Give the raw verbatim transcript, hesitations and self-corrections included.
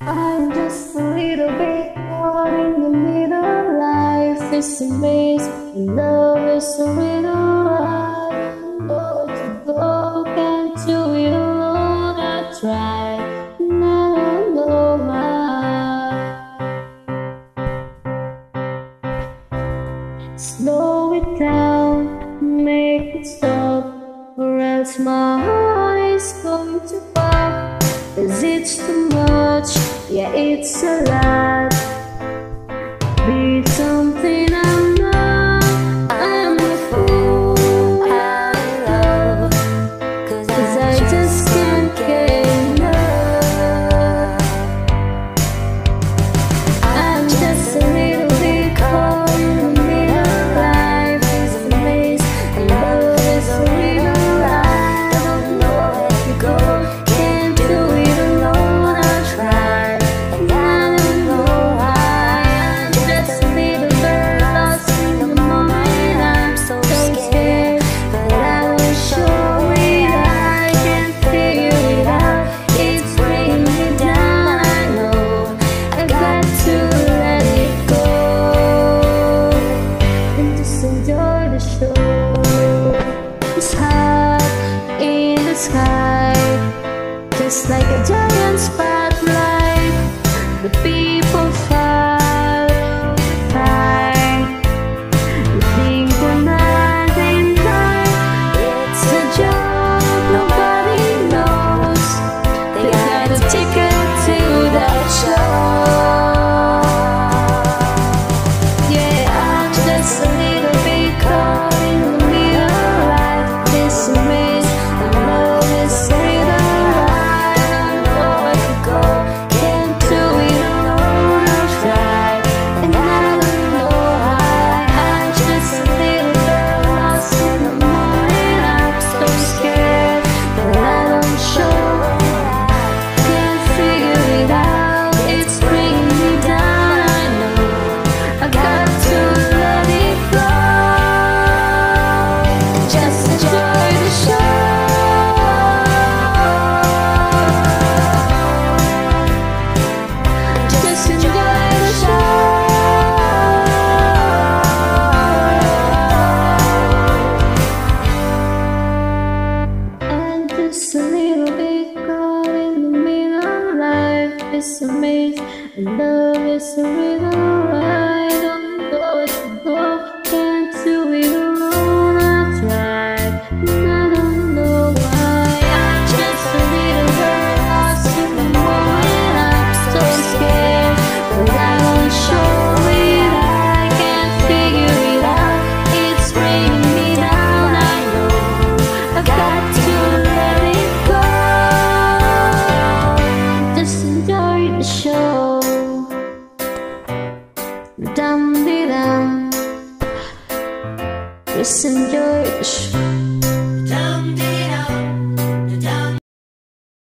I'm just a little bit caught in the middle. Life is a maze, and love is a riddle. I don't know where to go, can't do it alone. I try, and I don't know why. Slow it down, make it stop, or else my heart is going to pop. Cause it's too much, yeah, it's a lot. Be something I'm not, I'm a fool. I'm in love, cause, cause I, I just can't get enough. I'm just a little bit caught in the middle. Life is a maze, and love is a riddle. I don't know where to go. Just like a giant spotlight, the people follow the fight. You think we're not in time, it's a joke, nobody knows. They got a ticket to that show. Yeah, I'm just a little bit caught in the middle. Life is a maze, and love is a riddle. Just a little bit caught in the middle. Life is a maze, and love is a riddle. I don't know where to go, can't do it alone. I tried, and I don't know why. I'm just a little girl lost in the moment. I'm so scared, but I won't show it. I can't figure it out. It's bringing me down. I know I've got to show. Dum-de-dum. Just enjoy the show.